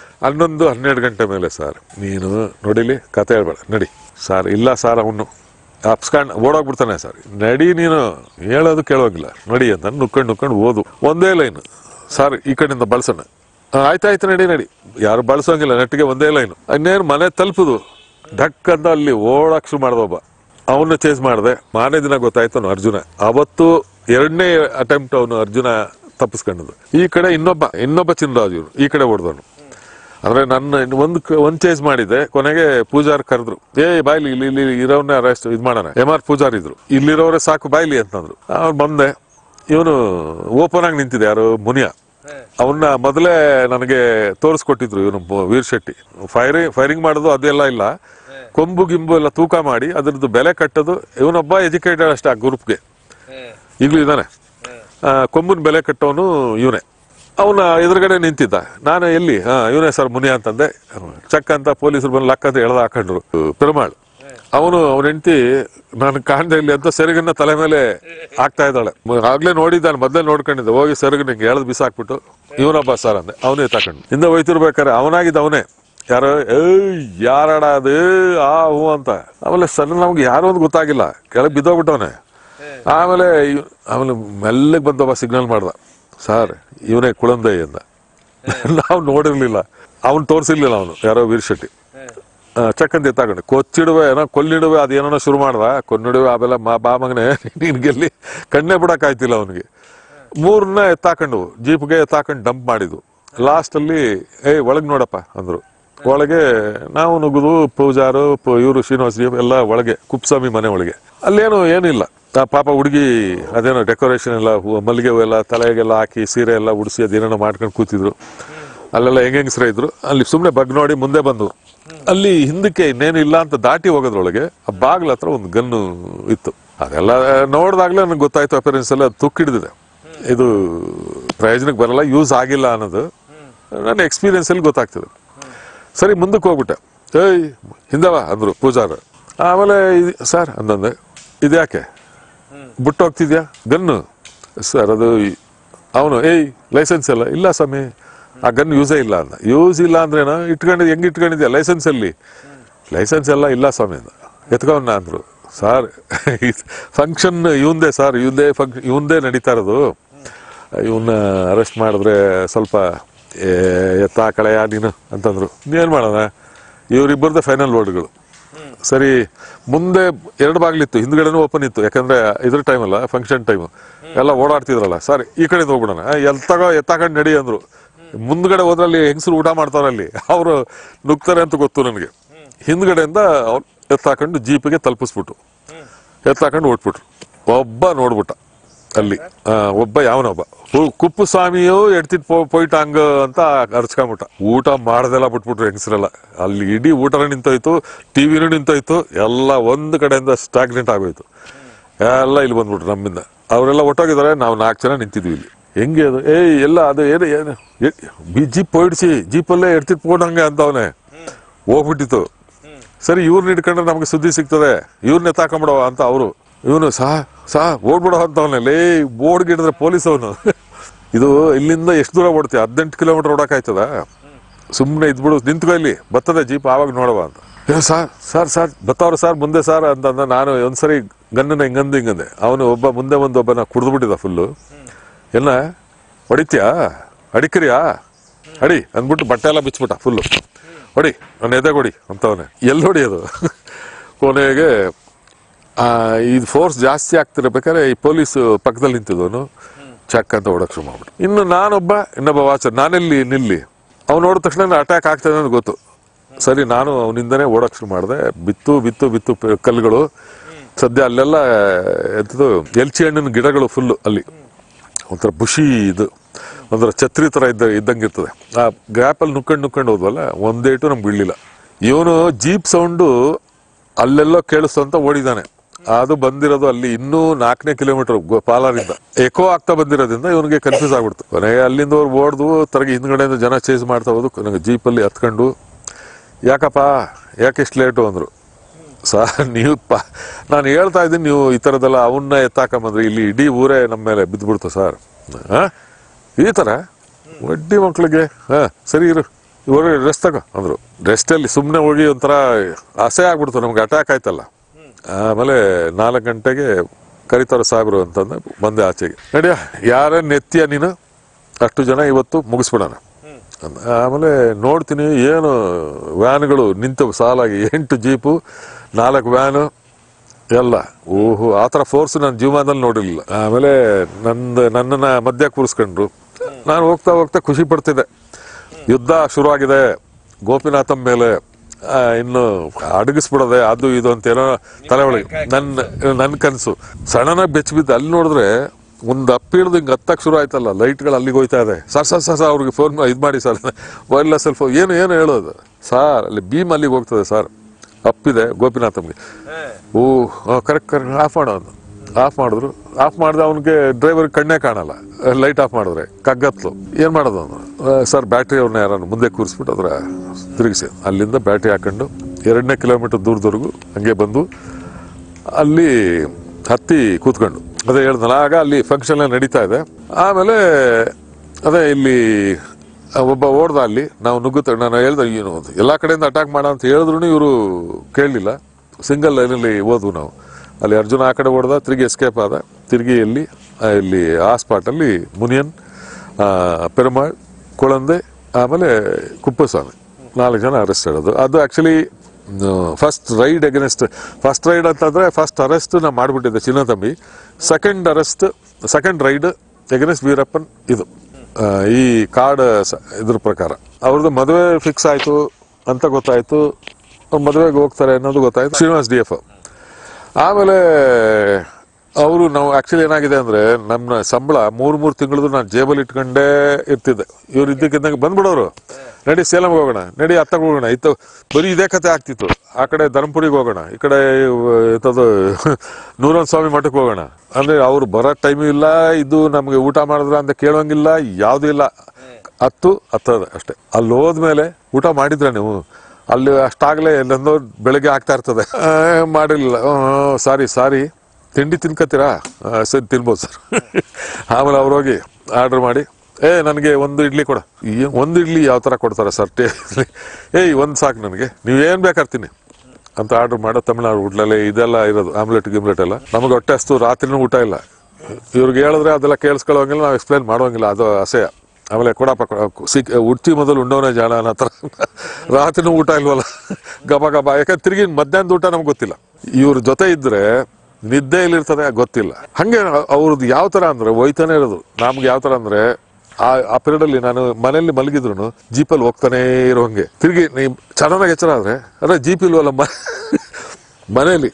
11-12 ಗಂಟೆ ಮೇಲೆ ಸರ್. ನೀನು ನೋಡಿಲಿ ಕತೆ ಹೇಳ್ಬೇಡ ನಡಿ ಸರ್. ಇಲ್ಲ ಸರ್ ಅವನು ಅಪ್ಸ್ಕೊಂಡು ಓಡೋಗ್ಬಿಡ್ತಾನೆ ಸರ್. ನಡಿ ನೀನು ಹೇಳೋದು ಕೇಳೋಗಿಲ್ಲ ನಡಿ ಅಂತ ನುಕ್ಕೊಂಡು ಓದು. ಒಂದೇ ಲೈನ್ ಸರ್ ಈ ಕಡೆಯಿಂದ ಬಳಸೋಣ. ಆಯ್ತಾಯ್ತು ನಡಿ ನಡಿ. ಯಾರು ಬಳಸೋಂಗಿಲ್ಲ ನೆಟ್ಟಿಗೆ ಒಂದೇ ಲೈನು. ಇನ್ನೇನು ಮನೆ ತಲುಪುದು ಢಕ್ ಅಂತ ಅಲ್ಲಿ ಓಡಾಕ್ ಶುರು ಮಾಡ್ದೊಬ್ಬ. ಅವನ್ನ ಚೇಸ್ ಮಾಡಿದೆ. ಮಾರನೇ ದಿನ ಗೊತ್ತಾಯ್ತು ಅರ್ಜುನ. ಅವತ್ತು 2ನೇ ಅಟೆಂಪ್ಟ್ ಅವನು ಅರ್ಜುನ ತಪ್ಪಿಸ್ಕೊಂಡದ್ದು. ಈ ಕಡೆ ಇನ್ನೊಬ್ಬ ಚಿನ್ನರಾಜು ಇವ್ರು ಈ ಕಡೆ ಹೊಡೆದವನು. ಅಂದ್ರೆ ನನ್ನ ಒಂದ್ ಚೇಸ್ ಮಾಡಿದ್ದೆ. ಕೊನೆಗೆ ಪೂಜಾರ್ ಕರೆದ್ರು, ಬಾಯ್ಲಿ ಇಲ್ಲಿ ಇರೋವನ್ನ ಅರೆಸ್ಟ್ ಮಾಡೋಣ. MR ಪೂಜಾರ್ ಇದ್ರು. ಇಲ್ಲಿರೋರೆ ಸಾಕು ಬಾಯ್ಲಿ ಅಂತಂದ್ರು. ಅವ್ರು ಬಂದೆ. ಇವನು ಓಪನ್ ಆಗಿ ನಿಂತಿದೆ. ಯಾರು ಮುನಿಯ. ಅವನ್ನ ಮೊದಲೇ ನನಗೆ ತೋರಿಸ್ಕೊಟ್ಟಿದ್ರು ಇವನು ವೀರ್ ಶೆಟ್ಟಿ. ಫೈರಿಂಗ್ ಮಾಡೋದು ಅದೆಲ್ಲ ಇಲ್ಲ, ಕೊಂಬು ಗಿಂಬು ಎಲ್ಲ ತೂಕ ಮಾಡಿ ಅದ್ರದ್ದು ಬೆಲೆ ಕಟ್ಟೋದು. ಇವನೊಬ್ಬ ಎಜುಕೇಟೆಡ್ ಅಷ್ಟೇ ಆ ಗ್ರೂಪ್ಗೆ. ಈಗಲೂ ಇದ್ದಾನೆ. ಕೊಂಬುನ ಬೆಲೆ ಕಟ್ಟೋನು ಇವನೇ. ಅವನ ಎದುರುಗಡೆ ನಿಂತಿದ್ದ. ನಾನು ಎಲ್ಲಿ ಇವನೇ ಸರ್ ಮುನಿಯ ಅಂತಂದೆ. ಚಕ್ ಅಂತ ಪೊಲೀಸರು ಬಂದು ಲಕ್ಕ ಅಂತ ಎಳ್ದ ಹಾಕೊಂಡ್ರು. ಪೆರುಮಾಳ್ ಅವನ ಹೆಂಡತಿ ನಾನು ಕಾಣ್ದೆ ಇಲ್ಲಿ ಅಂತ ಸೆರಗನ್ನ ತಲೆ ಮೇಲೆ ಹಾಕ್ತಾ ಇದ್ದಾಳೆ. ಆಗ್ಲೇ ನೋಡಿದ್ದಾನೆ, ಮೊದಲೇ ನೋಡ್ಕೊಂಡಿದ್ದೆ. ಹೋಗಿ ಸೆರಗು ನಿಂಗೆ ಎಳ್ದು ಬಿಸಾಕ್ಬಿಟ್ಟು ಇವನೊಬ್ಬ ಸರ್ ಅಂದೆ. ಅವನೇ ತಕೊಂಡು ಹಿಂದೆ ಹೋಯ್ತಿರ್ಬೇಕಾರೆ ಅವನಾಗಿದ್ದ ಅವನೇ. ಯಾರು ಯಾರಡ ಅದು ಹೂ ಅಂತ. ಆಮೇಲೆ ಸಡನ್ ನಮ್ಗೆ ಯಾರು ಅಂತ ಗೊತ್ತಾಗಿಲ್ಲ, ಕೆಳಗೆ ಬಿದ್ದೋಗ್ಬಿಟ್ಟವನೆ. ಆಮೇಲೆ ಮೆಲ್ಲಗೆ ಬಂದೊಬ್ಬ ಸಿಗ್ನಲ್ ಮಾಡ್ದ, ಸರ್ ಇವನೇ ಕುಳಂದೈ ಅಂದ. ನಾವು ನೋಡಿರ್ಲಿಲ್ಲ, ಅವನು ತೋರಿಸಿರ್ಲಿಲ್ಲ. ಅವನು ಯಾರೋ ವೀರ್ ಶೆಟ್ಟಿ. ಚಕ್ಕಂತ ಎತ್ತಾಕೊಂಡು ಕೊಚ್ಚಿಡುವೆ ಏನೋ ಕೊಲ್ಲಿಡುವೆ ಅದೇನೋ ಶುರು ಮಾಡ್ದ. ಕೊನ್ನಿಡುವೆ ಆಮೇಲೆ ಬಾ ಮಗನೆ ನಿನ್ಗೆಲ್ಲಿ ಕಣ್ಣೇ ಬಿಡಕ್ಕಾಯ್ತಿಲ್ಲ ಅವನಿಗೆ. 3ನ್ನ ಎತ್ತಾಕೊಂಡು ಜೀಪ್ಗೆ ಎತ್ತಾಕೊಂಡು ಡಂಪ್ ಮಾಡಿದ್ವು. ಲಾಸ್ಟ್ ಅಲ್ಲಿ ಒಳಗ್ ನೋಡಪ್ಪ ಅಂದ್ರು. ಒಳಗೆ ನಾವು ನುಗ್ಗುದು. ಪೂಜಾರು ಇವರು ಶ್ರೀನಿವಾಸ ಎಲ್ಲ ಒಳಗೆ, ಕುಪ್ಸ್ವಾಮಿ ಮನೆ ಒಳಗೆ. ಅಲ್ಲೇನು ಏನಿಲ್ಲ. ಪಾಪ ಹುಡುಗಿ ಅದೇನೋ ಡೆಕೋರೇಷನ್ ಎಲ್ಲ ಮಲ್ಲಿಗೆ ಹೂ ಎಲ್ಲ ತಲೆಗೆಲ್ಲ ಹಾಕಿ ಸೀರೆ ಎಲ್ಲ ಉಡಿಸಿ ಅದೇನೋ ಮಾಡ್ಕೊಂಡು ಕೂತಿದ್ರು. ಅಲ್ಲೆಲ್ಲ ಹೆಂಗಸ್ರ ಇದ್ರು. ಅಲ್ಲಿ ಸುಮ್ಮನೆ ಬಗ್ ನೋಡಿ ಮುಂದೆ ಬಂದು ಅಲ್ಲಿ ಹಿಂದಕ್ಕೆ ಇನ್ನೇನು ಇಲ್ಲ ಅಂತ ದಾಟಿ ಹೋಗೋದ್ರೊಳಗೆ ಆ ಬಾಗ್ಲ ಹತ್ರ ಒಂದು ಗನ್ನು ಇತ್ತು. ಅದೆಲ್ಲ ನೋಡಿದಾಗ್ಲೇ ನನಗೆ ಗೊತ್ತಾಯ್ತು. ಅಪೇರೆನ್ಸ್ ಎಲ್ಲ ತುಕ್ಕಿಡಿದಿದೆ, ಇದು ಪ್ರಯೋಜನಕ್ಕೆ ಬರಲ್ಲ, ಯೂಸ್ ಆಗಿಲ್ಲ ಅನ್ನೋದು ನನ್ನ ಎಕ್ಸ್ಪೀರಿಯನ್ಸ್ ಅಲ್ಲಿ ಗೊತ್ತಾಗ್ತದೆ. ಸರಿ ಮುಂದಕ್ಕೆ ಹೋಗ್ಬಿಟ್ಟೆ. ಹಿಂದವ ಅಂದ್ರು ಪೂಜಾರ. ಆಮೇಲೆ ಸರ್ ಅಂದಂದೆ, ಇದ್ಯಾಕೆ ಬಿಟ್ಟು ಹೋಗ್ತಿದ್ಯಾ ಗನ್ನು? ಸರ್ ಅದು ಅವನು ಲೈಸೆನ್ಸ್ ಎಲ್ಲ ಇಲ್ಲ ಸ್ವಾಮಿ, ಆ ಗನ್ ಯೂಸೇ ಇಲ್ಲ ಅಂದ. ಯೂಸ್ ಇಲ್ಲ ಅಂದ್ರೇನ ಇಟ್ಕೊಂಡಿದ್ಯ, ಹೆಂಗೆ ಇಟ್ಕೊಂಡಿದ್ಯಾ ಲೈಸೆನ್ಸ್ ಅಲ್ಲಿ? ಲೈಸೆನ್ಸ್ ಎಲ್ಲ ಇಲ್ಲ ಸ್ವಾಮಿ ಅಂದ. ಎತ್ಕೊಂಡ ಅಂದ್ರು. ಸರ್ ಫಂಕ್ಷನ್ ಇವಂದೇ ಸರ್, ಇವಂದೇ ನಡೀತಾ ಇರೋದು. ಇವನ್ನ ಅರೆಸ್ಟ್ ಮಾಡಿದ್ರೆ ಸ್ವಲ್ಪ ಎತ್ತ ಕಳೆಯ ನೀನು ಅಂತಂದ್ರು. ಇನ್ನೇನು ಮಾಡೋಣ, ಇವರಿಬ್ಬರದೇ ಫೈನಲ್ ವರ್ಡ್ಗಳು. ಸರಿ ಮುಂದೆ 2 ಬಾಗಿಲಿತ್ತು, ಹಿಂದ್ಗಡೆನೂ ಓಪನ್ ಇತ್ತು. ಯಾಕಂದ್ರೆ ಇದ್ರ ಟೈಮ್ ಅಲ್ಲ, ಫಂಕ್ಷನ್ ಟೈಮ್ ಎಲ್ಲ ಓಡಾಡ್ತಿದ್ರಲ್ಲ. ಸರ್ ಈ ಕಡೆಯಿಂದ ಹೋಗ್ಬಿಡೋಣ, ಎತ್ತಾಕೊಂಡು ನಡಿ ಅಂದ್ರು. ಮುಂದ್ಗಡೆ ಹೋದ್ರಲ್ಲಿ ಹೆಂಗಸರು ಊಟ ಮಾಡ್ತಾರಲ್ಲಿ, ಅವರು ನುಗ್ತಾರೆ ಅಂತ ಗೊತ್ತು ನನಗೆ. ಹಿಂದ್ಗಡೆಯಿಂದ ಅವ್ರು ಎತ್ತಾಕೊಂಡು ಜೀಪಿಗೆ ತಲುಪಿಸ್ಬಿಟ್ಟು ಎತ್ತಾಕೊಂಡು ಓಟ್ಬಿಟ್ರು. ಒಬ್ಬ ನೋಡ್ಬಿಟ್ಟ ಅಲ್ಲಿ, ಒಬ್ಬ ಯಾವನೊಬ್ಬ ಕುಪ್ಪುಸ್ವಾಮಿಯು ಎಡ್ತಿಟ್ ಪೋಯ್ಟಾಂಗ್ ಅಂತ ಅರ್ಚ್ಕೊಂಡ್ಬಿಟ್ಟ. ಊಟ ಮಾಡ್ದೆಲ್ಲ ಬಿಟ್ಬಿಟ್ರು ಹೆಂಗಸರೆಲ್ಲ. ಅಲ್ಲಿ ಇಡೀ ಊಟನೂ ನಿಂತೋಯ್ತು, ಟಿವಿನೂ ನಿಂತೋಯ್ತು, ಎಲ್ಲ ಒಂದು ಕಡೆಯಿಂದ ಸ್ಟಾಗ್ನೆಂಟ್ ಆಗೋಯ್ತು. ಎಲ್ಲ ಇಲ್ಲಿ ಬಂದ್ಬಿಟ್ರು ನಮ್ಮಿಂದ. ಅವರೆಲ್ಲ ಒಟ್ಟೋಗಿದ್ದಾರೆ, ನಾವು 4 ಜನ ನಿಂತಿದ್ವಿ ಇಲ್ಲಿ. ಹೆಂಗೆ ಅದು ಎಲ್ಲ ಅದು ಏನು ಜೀಪ್ ಪೋಯ್ಡಿಸಿ ಜೀಪಲ್ಲೇ ಎಡ್ತಿಟ್ ಪೋಯ್ಡಂಗೆ ಅಂತವನೇ ಹೋಗ್ಬಿಟ್ಟಿತ್ತು. ಸರಿ ಇವ್ರನ್ನ ಹಿಡ್ಕೊಂಡ್ರೆ ನಮ್ಗೆ ಸುದ್ದಿ ಸಿಗ್ತದೆ, ಇವ್ರನ್ನ ಎತ್ತಾಕೊಂಬಿಡವ ಅಂತ ಅವರು. ಇವನು ಸಾ ಓಡ್ಬಿಡೋ ಅಂತವನಲ್ಲಿ ಓಡ್ಗಿಡಿದ್ರೆ ಪೊಲೀಸ್ ಅವನು. ಇದು ಇಲ್ಲಿಂದ ಎಷ್ಟು ದೂರ ಓಡ್ತೀಯ? 18 ಕಿಲೋಮೀಟರ್ ಓಡಕ್ಕಾಯ್ತದ? ಸುಮ್ಮನೆ ಇದ್ಬಿಡು, ನಿಂತ್ಕೊ ಇಲ್ಲಿ ಬರ್ತದೆ ಜೀಪ್ ಆವಾಗ ನೋಡವ ಅಂತ. ಸರ್ ಬತ್ತವ್ರ ಸರ್ ಮುಂದೆ ಸರ್ ಅಂತಂದ. ನಾನು ಒಂದ್ಸರಿ ಗನ್ನನ ಹಿಂಗಂದೆ. ಅವನು ಒಬ್ಬ ಮುಂದೆ ಒಬ್ಬನ ಕುಡ್ದು ಫುಲ್ಲು. ಎಲ್ಲ ಹೊಡಿತೀಯಾ, ಅಡಿಕ್ರಿಯಾ ಅಡಿ ಅಂದ್ಬಿಟ್ಟು ಬಟ್ಟೆ ಎಲ್ಲ ಬಿಚ್ಬಿಟ್ಟ ಫುಲ್ಲು. ಹೊಡಿ ನನ್ನ ಎದೆ ಕೊಡಿ ಅಂತವನೇ. ಎಲ್ಲಿ ಹೊಡಿಯೋದು? ಕೊನೆಗೆ ಇದು ಫೋರ್ಸ್ ಜಾಸ್ತಿ ಆಗ್ತಿರ್ಬೇಕಾದ್ರೆ ಈ ಪೊಲೀಸ್ ಪಕ್ಕದಲ್ಲಿ ನಿಂತಿದ್ದವನು ಚಕ್ ಅಂತ ಓಡಕ್ ಶುರು ಮಾಡ್ಬಿಟ್ಟು. ಇನ್ನು ಇನ್ನೊಬ್ಬ ವಾಚರ್, ನಾನೆಲ್ಲಿ ನಿಲ್ಲಿ, ಅವ್ನು ನೋಡಿದ ತಕ್ಷಣ ಅಟ್ಯಾಕ್ ಆಗ್ತದೆ ಅಂತ ಗೊತ್ತು. ಸರಿ ನಾನು ಅವನಿಂದನೇ ಓಡಕ್ ಶುರು ಮಾಡಿದೆ. ಬಿತ್ತು ಕಲ್ಲುಗಳು. ಸದ್ಯ ಅಲ್ಲೆಲ್ಲ ಎಂಥದ್ದು ಎಲ್ಚಿ ಹಣ್ಣಿನ ಗಿಡಗಳು ಫುಲ್ಲು. ಅಲ್ಲಿ ಒಂಥರ ಬುಷಿ ಇದು, ಒಂಥರ ಛತ್ರಿ ಥರ ಇದ್ದಂಗೆ ಇರ್ತದೆ. ಆ ಗ್ಯಾಪಲ್ಲಿ ನುಕ್ಕೊಂಡು ಹೋದ್ವಲ್ಲ, ಒಂದೇಟು ನಮ್ಗೆ ಬೀಳಲಿಲ್ಲ. ಇವನು ಜೀಪ್ ಸೌಂಡು ಅಲ್ಲೆಲ್ಲೋ ಕೇಳಿಸ್ತು ಅಂತ ಓಡಿದಾನೆ. ಅದು ಬಂದಿರೋದು ಅಲ್ಲಿ ಇನ್ನೂ 4ನೇ ಕಿಲೋಮೀಟರ್ ಪಾಲಾರಿಂದ ಎಕೋ ಆಗ್ತಾ ಬಂದಿರೋದ್ರಿಂದ ಇವನಿಗೆ ಕನ್ಫ್ಯೂಸ್ ಆಗ್ಬಿಡ್ತು. ಕೊನೆಗೆ ಅಲ್ಲಿಂದ ಅವ್ರು ಓಡ್ದು ತರಗಿ ಹಿಂದ್ಗಡೆಯಿಂದ ಜನ ಚೇಸ್ ಮಾಡ್ತಾ ಹೋದು. ನನಗೆ ಜೀಪಲ್ಲಿ ಹತ್ಕೊಂಡು ಯಾಕಪ್ಪ ಯಾಕೆ ಇಷ್ಟು ಲೇಟು ಅಂದರು. ಸರ್ ನೀವು ನಾನು ಹೇಳ್ತಾ ಇದ್ದೀನಿ, ನೀವು ಈ ಥರದ್ದೆಲ್ಲ ಅವನ್ನ ಎತ್ತಾಕೊಂಬಂದ್ರಿ, ಇಲ್ಲಿ ಇಡೀ ಊರೇ ನಮ್ಮ ಮೇಲೆ ಬಿದ್ದುಬಿಡ್ತು ಸರ್. ಈ ಥರ ಒಡ್ಡಿ ಮಕ್ಳಿಗೆ ಸರಿ ಇರು ಇವರು ರೆಸ್ಟ್ ತಗೋ ಅಂದರು. ರೆಸ್ಟಲ್ಲಿ ಸುಮ್ಮನೆ ಹೋಗಿ ಒಂಥರ ಆಸೆ ಆಗ್ಬಿಡ್ತು ನಮ್ಗೆ, ಅಟ್ಯಾಕ್ ಆಯ್ತಲ್ಲ. ಆಮೇಲೆ 4 ಗಂಟೆಗೆ ಕರಿತಾರ ಸಾಹೇಬ್ರು ಅಂತಂದ್ರೆ ಬಂದೆ ಆಚೆಗೆ. ನಡಿಯ ಯಾರನ್ನ ಎತ್ತಿಯ ನೀನು, ಅಷ್ಟು ಜನ ಇವತ್ತು ಮುಗಿಸ್ಬಿಡೋಣ. ಆಮೇಲೆ ನೋಡ್ತೀನಿ ಏನು ವ್ಯಾನ್ಗಳು ನಿಂತವು ಸಾಲಾಗಿ, 8 ಜೀಪು 4 ವ್ಯಾನು ಎಲ್ಲ. ಓಹೋ, ಆ ಥರ ಫೋರ್ಸ್ ನಾನು ಜೀವನದಲ್ಲಿ ನೋಡಿರಲಿಲ್ಲ. ಆಮೇಲೆ ನನ್ನನ್ನು ಮಧ್ಯ ಕೂರಿಸ್ಕೊಂಡ್ರು. ನಾನು ಹೋಗ್ತಾ ಹೋಗ್ತಾ ಖುಷಿ ಪಡ್ತಿದ್ದೆ. ಯುದ್ಧ ಶುರುವಾಗಿದೆ ಗೋಪಿನಾಥಂ ಮೇಲೆ, ಇನ್ನು ಅಡಗಿಸ್ಬಿಡೋದೆ ಅದು ಇದು ಅಂತೇನೋ ತಲೆ ಒಳಗೆ ನನ್ನ ಕನಸು. ಸಡನ್ನಾಗಿ ಬೆಚ್ಚ ಬಿದ್ದು ಅಲ್ಲಿ ನೋಡಿದ್ರೆ ಒಂದು ಅಪ್ಪಿಳ್ದು ಹಿಂಗೆ ಹತ್ತಕ್ಕೆ ಶುರು ಆಯ್ತಲ್ಲ, ಲೈಟ್ಗಳು ಅಲ್ಲಿಗೆ ಹೋಯ್ತಾ ಇದೆ. ಸರ್ ಅವ್ರಿಗೆ ಫೋನ್ ಇದು ಮಾಡಿ ಸರ್, ವೈರ್ಲೆಸ್ ಫೋನ್ ಏನು ಹೇಳೋದು ಸರ್, ಅಲ್ಲಿ ಬೀಮ್ ಅಲ್ಲಿಗೆ ಹೋಗ್ತದೆ ಸರ್, ಅಪ್ಪಿದೆ ಗೋಪಿನಾಥಮ್ಗೆ. ಕರೆಕ್ಟ್ ಆಫ್ ಮಾಡೋದು. ಆಫ್ ಮಾಡಿದ್ರು. ಆಫ್ ಮಾಡಿದೆ, ಅವನಿಗೆ ಡ್ರೈವರ್ ಕಣ್ಣೇ ಕಾಣಲ್ಲ, ಲೈಟ್ ಆಫ್ ಮಾಡಿದ್ರೆ ಕಗ್ಗತ್ಲು. ಏನು ಮಾಡೋದು ಅವನು? ಸರ್ ಬ್ಯಾಟ್ರಿ ಅವ್ರನ್ನ ಯಾರನ್ನು ಮುಂದೆ ಕೂರಿಸ್ಬಿಟ್ಟು ಅದರ ತಿರುಗಿಸಿ ಅಲ್ಲಿಂದ ಬ್ಯಾಟ್ರಿ ಹಾಕೊಂಡು 2ನೇ ಕಿಲೋಮೀಟರ್ ದೂರದವರೆಗೂ ಹಂಗೆ ಬಂದು ಅಲ್ಲಿ ಹತ್ತಿ ಕೂತ್ಕೊಂಡು ಅದೇ ಹೇಳ್ದಲ್ಲ, ಆಗ ಅಲ್ಲಿ ಫಂಕ್ಷನ್ ನಡೀತಾ ಇದೆ. ಆಮೇಲೆ ಅದೇ ಇಲ್ಲಿ ಒಬ್ಬ ಓಡ್ದ, ಅಲ್ಲಿ ನಾವು ನುಗ್ಗುತ್ತೆ. ನಾನು ಹೇಳ್ದೆ ಏನು ಎಲ್ಲ ಕಡೆಯಿಂದ ಅಟ್ಯಾಕ್ ಮಾಡ ಅಂತ ಹೇಳಿದ್ರು ಇವರು ಕೇಳಲಿಲ್ಲ. ಸಿಂಗಲ್ ಲೈನಲ್ಲಿ ಹೋದ್ವು ನಾವು. ಅಲ್ಲಿ ಅರ್ಜುನ ಆ ಕಡೆ ಓಡ್ದ, ತಿರುಗಿ ಎಸ್ಕೇಪ್ ಆದ. ತಿರುಗಿ ಇಲ್ಲಿ ಆ ಸ್ಪಾಟಲ್ಲಿ ಮುನಿಯನ್, ಪೆರುಮಾಳ್, ಕೊಳಂದೆ, ಆಮೇಲೆ ಕುಪ್ಪಸ್ವಾಮಿ 4 ಜನ ಅರೆಸ್ಟ್ ಆಡೋದು. ಅದು ಆ್ಯಕ್ಚುಲಿ ಫಸ್ಟ್ ರೈಡ್ ಅಂತಂದರೆ ಫಸ್ಟ್ ಅರೆಸ್ಟ್ ನಾ ಮಾಡಿಬಿಟ್ಟಿದ್ದೆ Chinnathambi. Second raid against Veerappan. ಇದು ಈ ಕಾರ್ಡ್ ಇದ್ರ ಪ್ರಕಾರ ಅವ್ರದ್ದು ಮದುವೆ ಫಿಕ್ಸ್ ಆಯಿತು ಅಂತ ಗೊತ್ತಾಯಿತು, ಮದುವೆಗೆ ಹೋಗ್ತಾರೆ ಅನ್ನೋದು ಗೊತ್ತಾಯಿತು. ಶ್ರೀನಿವಾಸ್ DF. ಆಮೇಲೆ ನಾವು ಆ್ಯಕ್ಚುಲಿ ಏನಾಗಿದೆ ಅಂದರೆ ನಮ್ಮ ಸಂಬಳ 3 ತಿಂಗಳದು ನಾನು ಜೇಬಲ್ಲಿ ಇಟ್ಕೊಂಡೇ ಇರ್ತಿದ್ದೆ. ಇವ್ರು ಇದ್ದಕ್ಕಿದ್ದಂಗೆ ಬಂದ್ಬಿಡೋರು, ನಡಿ ಸೇಲಂಗೆ ಹೋಗೋಣ, ನಡಿ ಅತ್ತಗೆ ಹೋಗೋಣ, ಇತ್ತು ಬರೀ ಇದೇ ಕತೆ ಆಗ್ತಿತ್ತು. ಆ ಕಡೆ ಧರ್ಮಪುರಿಗೆ ಹೋಗೋಣ, ಈ ಕಡೆ ಇಂಥದ್ದು ನೂರೊಂದು ಸ್ವಾಮಿ ಮಠಕ್ಕೆ ಹೋಗೋಣ ಅಂದರೆ ಅವ್ರು ಬರೋ ಟೈಮು ಇಲ್ಲ. ಇದು ನಮಗೆ ಊಟ ಮಾಡಿದ್ರ ಅಂತ ಕೇಳೋಂಗಿಲ್ಲ, ಯಾವುದೂ ಇಲ್ಲ. ಹತ್ತದ ಅಷ್ಟೇ. ಅಲ್ಲಿ ಹೋದ್ಮೇಲೆ ಊಟ ಮಾಡಿದ್ರೆ ನೀವು ಅಲ್ಲಿ ಅಷ್ಟಾಗಲೇ ಎಲ್ಲೊಂದೋ ಬೆಳಗ್ಗೆ ಆಗ್ತಾ ಇರ್ತದೆ. ಮಾಡಿರಲಿಲ್ಲ, ಸಾರಿ ತಿಂಡಿ ತಿನ್ಕತ್ತೀರಾ? ಸರಿ ತಿನ್ಬೋದು ಸರ್. ಆಮೇಲೆ ಅವ್ರೋಗಿ ಆರ್ಡ್ರ್ ಮಾಡಿ, ನನಗೆ 1 ಇಡ್ಲಿ ಕೊಡ. 1 ಇಡ್ಲಿ ಯಾವ ಥರ ಕೊಡ್ತಾರೆ ಸರ್? ಒಂದು ಸಾಕು ನನಗೆ, ನೀವೇನು ಬೇಕಾರ್ತೀನಿ ಅಂತ ಆರ್ಡ್ರ್ ಮಾಡೋ. ತಮಿಳ್ನಾಡು ಊಟಲೇ ಇದೆಲ್ಲ ಇರೋದು, ಗಿಮ್ಲೆಟ್ ಎಲ್ಲ. ನಮಗೆ ಹೊಟ್ಟೆ ಅಷ್ಟು ರಾತ್ರಿನೂ ಊಟ ಇಲ್ಲ. ಇವ್ರಿಗೆ ಹೇಳಿದ್ರೆ ಅದೆಲ್ಲ ಕೇಳಿಸ್ಕೊಳ್ಳೋಂಗಿಲ್ಲ, ನಾವು ಎಕ್ಸ್ಪ್ಲೇನ್ ಮಾಡೋಂಗಿಲ್ಲ, ಅದು ಅಸಹ್ಯ. ಆಮೇಲೆ ಕೊಡಪ್ಪ ಉಡ್ತಿ ಮೊದಲು ಉಂಡವನೇ ಜಾಣ ಅನ್ನೋ ಥರ. ರಾತ್ರಿನೂ ಊಟ ಇಲ್ವಲ್ಲ, ಗಬ. ಯಾಕಂದ್ರೆ ತಿರುಗಿ ಮಧ್ಯಾಹ್ನದ ಊಟ ನಮ್ಗೆ ಗೊತ್ತಿಲ್ಲ. ಇವ್ರ ಜೊತೆ ಇದ್ರೆ ನಿದ್ದೆ ಎಲ್ಲಿರ್ತದೆ ಗೊತ್ತಿಲ್ಲ. ಹಂಗೆ ಅವ್ರದ್ದು ಯಾವ ಥರ ಅಂದರೆ ಒಯ್ತಾನೆ ಇರೋದು. ನಮ್ಗೆ ಯಾವ ಥರ ಅಂದರೆ ಆ ಪೀರಿಯಡಲ್ಲಿ ನಾನು ಮನೆಯಲ್ಲಿ ಮಲಗಿದ್ರು ಜೀಪಲ್ಲಿ ಹೋಗ್ತಾನೇ ಇರೋ ಹಂಗೆ. ತಿರುಗಿ ನೀವು ಚೆನ್ನಾಗಿ ಎಚ್ಚರ ಆದರೆ ಅಂದರೆ ಜೀಪ್ ಇಲ್ವಲ್ಲ ಮನೆಯಲ್ಲಿ,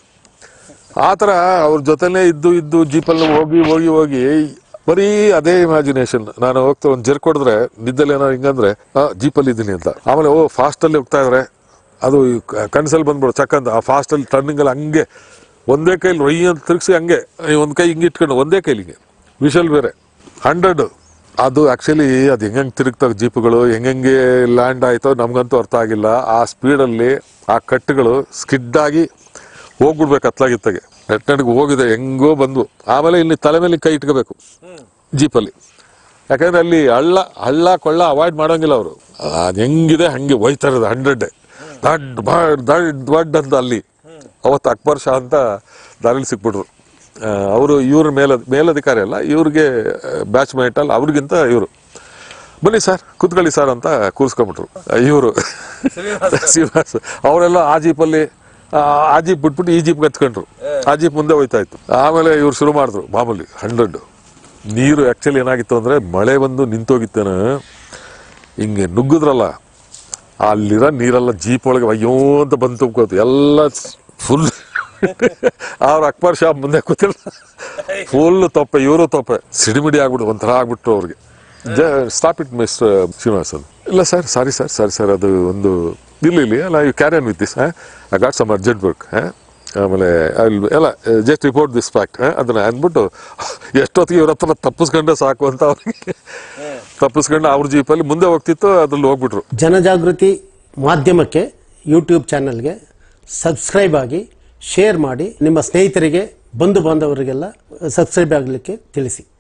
ಆ ಥರ ಅವ್ರ ಜೊತೆಲೇ ಇದ್ದು ಜೀಪಲ್ಲಿ ಹೋಗಿ ಬರೀ ಅದೇ ಇಮ್ಯಾಜಿನೇಷನ್. ನಾನು ಹೋಗ್ತಾ ಒಂದು ಜರ್ಕ್ ಹೊಡೆದ್ರೆ ನಿದ್ದಲ್ಲಿ ಏನೋ ಹಿಂಗಂದ್ರೆ ಜೀಪಲ್ಲಿ ಇದ್ದೀನಿ ಅಂತ. ಆಮೇಲೆ ಫಾಸ್ಟಲ್ಲಿ ಹೋಗ್ತಾ ಇದ್ರೆ ಅದು ಕನ್ಸಲ್ಲಿ ಬಂದ್ಬಿಡು ಚಕ್ಕಂತ. ಆ ಫಾಸ್ಟಲ್ಲಿ ಟರ್ನಿಂಗಲ್ಲಿ ಹಂಗೆ ಒಂದೇ ಕೈಲಿ ರೊಯ್ ಅಂತ ತಿರುಗಿಸಿ ಹಂಗೆ ಒಂದು ಕೈ ಹಿಂಗೆ ಇಟ್ಕೊಂಡು ಒಂದೇ ಕೈಲಿ ಹಿಂಗೆ ವಿಷಲ್ ಬೇರೆ 100. ಅದು ಆ್ಯಕ್ಚುಲಿ ಅದು ಹೆಂಗೆ ತಿರುಗ್ತಾವೆ ಜೀಪುಗಳು, ಹೆಂಗೆ ಲ್ಯಾಂಡ್ ಆಯಿತೋ ನಮಗಂತೂ ಅರ್ಥ ಆಗಿಲ್ಲ. ಆ ಸ್ಪೀಡಲ್ಲಿ ಆ ಕಟ್ಟುಗಳು ಸ್ಕಿಡ್ಡಾಗಿ ಹೋಗ್ಬಿಡ್ಬೇಕು ಅತ್ಲಾಗಿತ್ತಾಗೆ. ನೆಟ್ಟಿಗೆ ಹೋಗಿದೆ, ಹೆಂಗೋ ಬಂದು. ಆಮೇಲೆ ಇಲ್ಲಿ ತಲೆ ಮೇಲೆ ಕೈ ಇಟ್ಕೋಬೇಕು ಜೀಪಲ್ಲಿ, ಯಾಕಂದ್ರೆ ಅಲ್ಲಿ ಹಳ್ಳ ಕೊಳ್ಳ ಅವಾಯ್ಡ್ ಮಾಡೋಂಗಿಲ್ಲ ಅವರು. ಅದು ಹೆಂಗಿದೆ ಹಂಗೆ ಹೋಯ್ತಾ ಇರೋದು 100 ದೊಡ್ಡ ಅಂತ. ಅಲ್ಲಿ ಅವತ್ತು ಅಕ್ಬರ್ ಶಾ ಅಂತ ದಾರಿಲಿ ಸಿಕ್ಬಿಟ್ರು. ಅವರು ಇವ್ರ ಮೇಲಧಿಕಾರಿ ಅಲ್ಲ, ಇವ್ರಿಗೆ ಬ್ಯಾಚ್ ಮೇಟ್ ಅಲ್ಲ, ಅವ್ರಿಗಿಂತ ಇವರು. ಬನ್ನಿ ಸರ್ ಕೂತ್ಕೊಳ್ಳಿ ಸರ್ ಅಂತ ಕೂರಿಸ್ಕೊಂಬಿಟ್ರು ಇವರು ಶ್ರೀನಿವಾಸ್. ಅವರೆಲ್ಲ ಆ ಜೀಪಲ್ಲಿ ಆ ಜೀಪ್ ಬಿಟ್ಬಿಟ್ಟು ಈ ಜೀಪ್ ಕತ್ಕೊಂಡ್ರು. ಆ ಜೀಪ್ ಮುಂದೆ ಹೋಯ್ತಾ ಇತ್ತು. ಆಮೇಲೆ ಇವ್ರು ಶುರು ಮಾಡಿದ್ರು ಮಾಮೂಲಿ 100. ನೀರು ಆ್ಯಕ್ಚುಲಿ ಏನಾಗಿತ್ತು ಅಂದರೆ ಮಳೆ ಬಂದು ನಿಂತೋಗಿತ್ತೇನ, ಹಿಂಗೆ ನುಗ್ಗಿದ್ರಲ್ಲ ಅಲ್ಲಿರೋ ನೀರೆಲ್ಲ ಜೀಪ್ ಒಳಗೆ ಅಯ್ಯೋ ಅಂತ ಬಂದು ತುಂಬ್ಕೋತು ಎಲ್ಲ ಫುಲ್. ಅವ್ರು ಅಕ್ಬರ್ ಶಾ ಮುಂದೆ ಕೂತಿಲ್ಲ, ಫುಲ್ ತೊಪ್ಪೆ, ಇವರು ತೊಪ್ಪೆ, ಸಿಡಿಮಿಡಿ ಆಗ್ಬಿಟ್ಟು ಒಂಥರ ಆಗ್ಬಿಟ್ರು ಅವ್ರಿಗೆ. Stop it mister Srinivas. ಇಲ್ಲ ಸರ್ ಸಾರಿ ಸರ್ ಅದು ಒಂದು ಇಲ್ಲಿ ಅಲ್ಲ you carry on with this I got some urgent work ಆಮೇಲೆ ಎಲ್ಲ ಜಸ್ಟ್ ರಿಪೋರ್ಟ್ ದಿಸ್ ಫ್ಯಾಕ್ಟ್ ಅದನ್ನ ಅಂದ್ಬಿಟ್ಟು ಎಷ್ಟೊತ್ತಿಗೆ ಇವ್ರ ಹತ್ರ ತಪ್ಪಿಸ್ಕೊಂಡ್ರೆ ಸಾಕು ಅಂತ ಅವ್ರಿಗೆ ತಪ್ಪಿಸ್ಕೊಂಡು ಅವ್ರ ಜೀಪಲ್ಲಿ ಮುಂದೆ ಹೋಗ್ತಿತ್ತು, ಅದ್ರಲ್ಲಿ ಹೋಗ್ಬಿಟ್ರು. ಜನಜಾಗೃತಿ ಮಾಧ್ಯಮಕ್ಕೆ ಯೂಟ್ಯೂಬ್ ಚಾನಲ್ಗೆ ಸಬ್ಸ್ಕ್ರೈಬ್ ಆಗಿ, ಶೇರ್ ಮಾಡಿ, ನಿಮ್ಮ ಸ್ನೇಹಿತರಿಗೆ ಬಂಧು ಬಾಂಧವರಿಗೆಲ್ಲ ಸಬ್ಸ್ಕ್ರೈಬ್ ಆಗಲಿಕ್ಕೆ ತಿಳಿಸಿ.